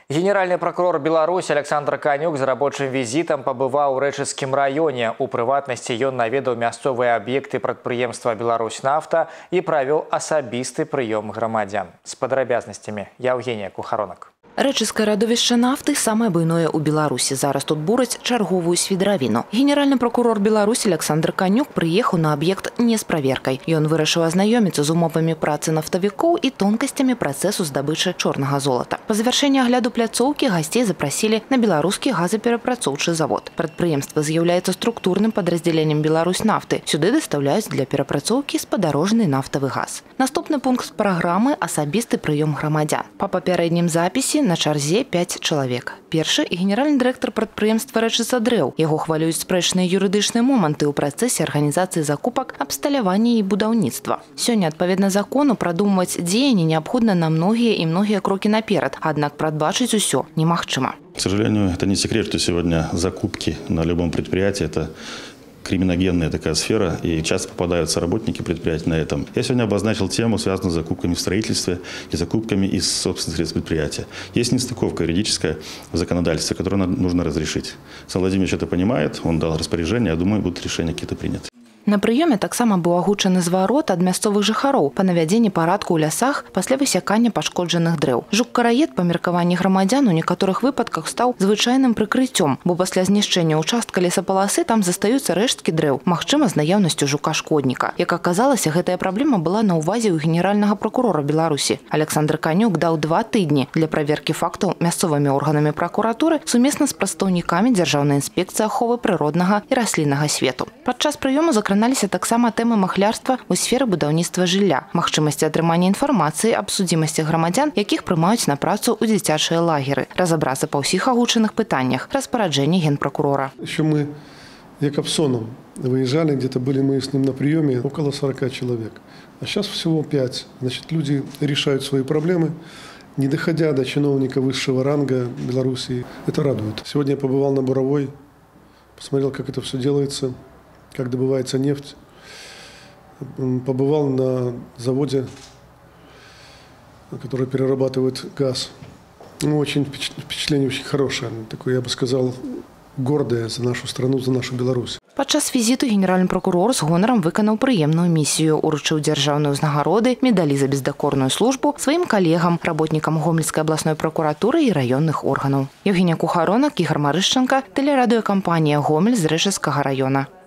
Генеральный прокурор Беларуси Александр Канюк за рабочим визитом побывал в Рэчыцкім районе. У прыватнасці ён наведаў мясцовыя аб'екты прадпрыемства «Беларусьнафта» и провел асабісты прыём грамадзян. С падрабязнасцямі Евгения Кухаронок. Рэчыцкае радовішча нафты самае буйное у Беларусі. Зараз тут бураць чарговую свідравіну. Генеральны прокурор Беларусі Александр Канюк прыехаў на аб'ект не з праверкай. Ён вырашыў азнаёміцца з умовамі працы нафтавікоў і тонкасцямі працэсу здабычы чорнага золата. Па завяршэнні агляду пляцоўкі гасцей запрасілі на беларускі газаперапрацоўчы завод. Прадпрыемства з'яўляецца структурным падраздзяленнем «Беларусьнафты». Сюды дастаўляюць для перапрацоўкі спадарожны нафтавы газ. Наступны пункт праграмы – асабісты прыём грамадзян. Па папярэднім запісе на чарзе 5 чалавек. Першы – генеральны дырэктар прадпрыемства «Рэчыцадрэў». Яго хвалююць спрэчныя юрыдычныя моманты ў працэсе арганізацыі закупак, абсталявання і будаўніцтва. Сёння, адпаведна закону, прадумваць дзеянні неабходна на многія і многія крокі наперад, аднак прадбачыць усё немагчыма. К сожалению, это не секрет, что сегодня закупки на любом предприятии – это криминогенная такая сфера, и часто попадаются работники предприятий на этом. Я сегодня обозначил тему, связанную с закупками в строительстве и закупками из собственных средств предприятия. Есть нестыковка юридическая в законодательстве, которую нужно разрешить. Александр Владимирович это понимает, он дал распоряжение, я думаю, будут решения какие-то приняты. На прыёме таксама быў агучаны зварот ад мясцовых жыхароў па навядзенні парадку ў лясах пасля высякання пашкоджаных дрэў. Жук-караед па меркаванні грамадзян у некаторых выпадках стаў звычайным прыкрыццём, бо пасля знішчэння ўчастка лесапаласы там застаюцца рэшткі дрэў, магчыма, з наяўнасцю жука-шкодніка. Як аказалася, гэтая праблема была на ўвазе ў генеральнага прокурора Беларусі. Александр Канюк даў 2 тыдні для праверкі фактаў мясцовымі органамі пракуратуры сумесна з прадстаўнікамі Дзяржаўнай інспекцыі аховы прыроднага і расліннага свету. Падчас прыёму закраналіся таксама тэмы махлярства ў сферы будаўніцтва жылля, магчымасці атрымання інфармацыі аб судзімасці грамадзян, якіх прымаюць на працу ў дзіцячыя лагеры, разабрацца па ўсіх агучаных пытаннях, распараджэнне генпрокурора. Еще мы Якобсоном выезжали, где-то были мы с ним на приеме, около 40 человек. А сейчас всего 5. Значит, люди решают свои проблемы, не доходя до чиновника высшего ранга Белоруссии. Это радует. Сегодня я побывал на буровой, посмотрел, как это все делается, как добывается нефть. Побывал на заводе, который перерабатывает газ. Ну, очень впечатление очень хорошее. Такое, я бы сказал, гордое за нашу страну, за нашу Беларусь. Падчас візіту генеральны прокурор з гонарам выканаў прыемную місію, уручыў дзяржаўныя ўзнагароды, медалі за бездакорную службу сваім калегам, работнікам Гомельскай абласной прокуратуры і раённых органаў. Евгения Кухаронок, Ігор Марышченко, тэлерадыёкампанія «Гомель» з Рэчыцкага раёна.